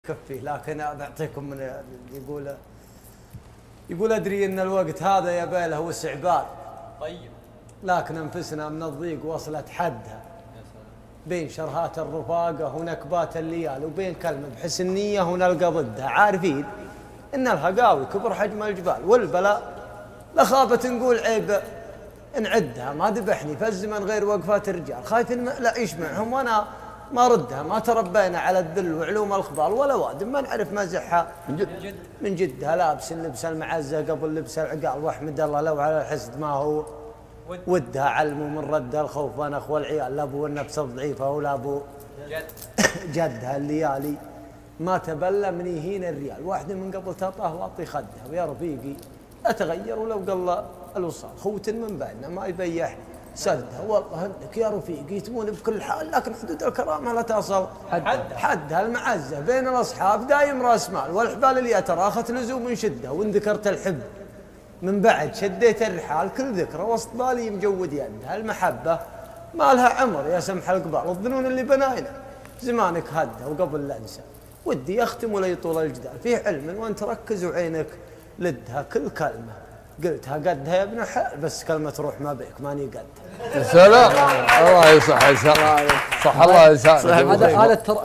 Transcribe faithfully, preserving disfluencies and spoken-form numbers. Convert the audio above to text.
كفي، لكن بعطيكم من يقول يقول ادري ان الوقت هذا يا بيله وسع بال. طيب لكن انفسنا من الضيق وصلت حدها بين شرهات الرفاقه ونكبات الليال، وبين كلمه بحسن نيه ونلقى ضدها، عارفين ان الهقاوي كبر حجم الجبال، والبلاء لخافه نقول عيب نعدها. ما ذبحني فالزمن غير وقفات الرجال، خايف لا يشمعهم وانا ما ردها. ما تربينا على الذل وعلوم الخضال، ولا وادم ما نعرف مزحها من جد من جدها. لابس لبس المعزه قبل لبس العقال، واحمد الله لو على الحسد ما هو ودها. علموا من رد الخوف ونخ والعيال، لابو النفس الضعيفه ولا ابو جدها. الليالي ما تبلى من يهين الريال، واحده من قبل تطاه واطي خدها. ويا رفيقي اتغير ولو قل الوصال، خوت من بيننا ما يبيح سدها. والله انك يا رفيقي يتمون بكل حال، لكن حدود الكرامه لا تصل حدها. حدها المعزه بين الاصحاب دايم راس مال، والحبال اللي تراخت لزوم شده. وان ذكرت الحب من بعد شديت الرحال، كل ذكرى وسط بالي مجود يدها. المحبه ما لها عمر يا سمح القبال، الظنون اللي بناينا زمانك هدها. وقبل لا انسى ودي اختم ولا يطول الجدال، في علم وانت تركز وعينك لدها. كل كلمه قلتها قدها يا ابن الحلال، بس كلمة روح ما بيك ماني قدها. يا سلام، الله يصح يسار، صح الله يسار. هذا هذا